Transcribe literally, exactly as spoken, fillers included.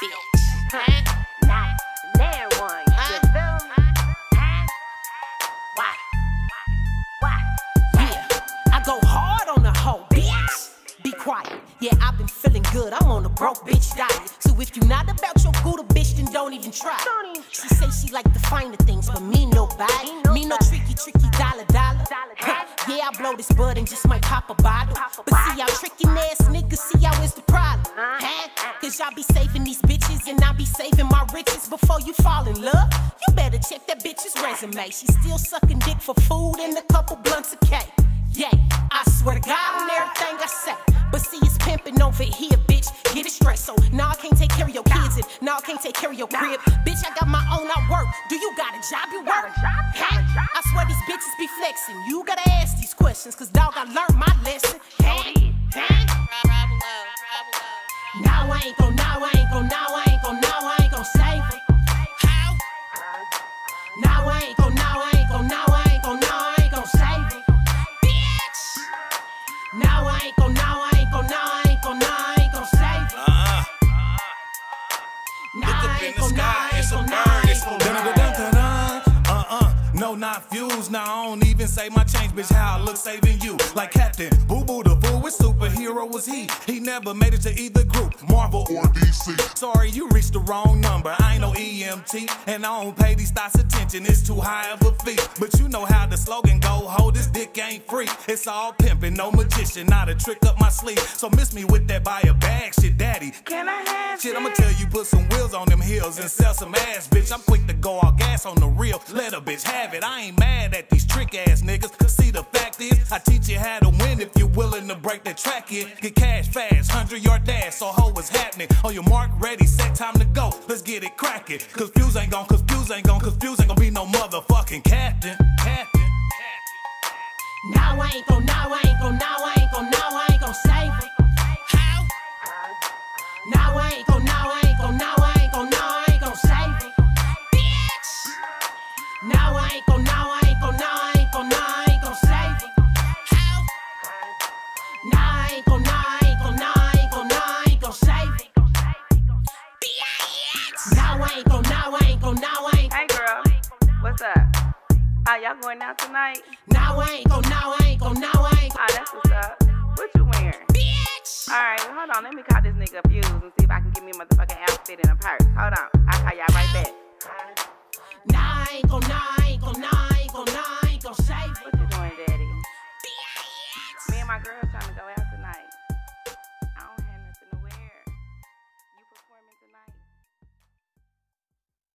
bitch. Huh? Not there one. You feel me? Huh? Why? Why? Yeah, I go hard on the hoe, bitch. Be quiet. Yeah, I've been feeling good. I'm on a broke bitch diet. So if you not about your Gouda, bitch, then don't even try. She say she like the finer things, but me nobody. Me no tricky, tricky dollar, dollar. Huh. Yeah, I blow this bud and just might pop a bottle. But see y'all tricky ass niggas, see y'all is the problem. Huh? Cause y'all be saving these bitches and I be saving my riches before you fall in love. You better check that bitch's resume. She still sucking dick for food and a couple blunts of cake. Yeah, I swear to God on everything I say. But see, it's pimping over here, bitch. Get it straight. So now I can't take care of your kids and now I can't take care of your crib. Bitch, I got my own, I work. Do you got a job you work? Hey, I swear these bitches be flexing. You gotta ask these questions, cause dog, I learned my lesson. Hey, hey. Now I ain't gon', now I ain't gon', now I ain't gon', now I ain't gon' save her. How? Now I ain't gon', now I ain't gon', now I ain't gon', now I ain't gon' save her. Bitch! Now I ain't gon', now I ain't gon', now I ain't gon', now I ain't gon' save her. Uh-uh. Now I ain't gon', now I ain't gon', now I ain't gon', now Uh-uh, no, not fused. Now I don't even say my change, bitch. How I look saving you. Like Captain Boo Boo the Fool, which superhero was he? He never made it to either group, Marvel or D C. Sorry, you reached the wrong number. I ain't no E M T, and I don't pay these thoughts attention. It's too high of a fee. But you know how the slogan go, ho, this dick ain't free. It's all pimping, no magician, not a trick up my sleeve. So miss me with that buy a bag shit, daddy. Can I have Shit, I'ma tell you, put some wheels on them heels and sell some ass, bitch. I'm quick to go all gas on the real. Let a bitch have it. I ain't mad at these trick ass niggas. Cause see, the fact is, I teach you how to win if you're willing to break the track in. Get cash fast, hundred yard dash, so ho, what's happening? On your mark, ready, set, time to go. Let's get it cracking. Cause fuse ain't gon', cause fuse ain't gon', cause fuse ain't gon' be no motherfucking captain. Captain. Now I ain't gon', now I ain't gon', now I ain't gon', now I ain't gon' save her. How? Now I ain't gon', now I ain't gon', now I ain't gon', now I ain't gon' save her. Bitch! Now I ain't gon', now I ain't gon', now I ain't gon', now I ain't gon' save her. How? Now I ain't gon', now I ain't gon', now I ain't gon', now I ain't gon' save her. Bitch! Now I ain't gon', now I ain't gon', now I ain't. Hey girl, what's up? Oh, y'all going out tonight? Now I ain't gon', now I ain't gon', now I ain't. Oh, that's what's up. What you wearing? Bitch! Alright, well, hold on. Let me call this nigga Fuse and see if I can get me a motherfucking outfit and a purse. Hold on. I'll call y'all right back. Nah, I ain't gon', nah, I ain't gon', nah, I ain't gon', nah, I ain't gon' save it. What you doing, daddy? Bitch! Me and my girls trying to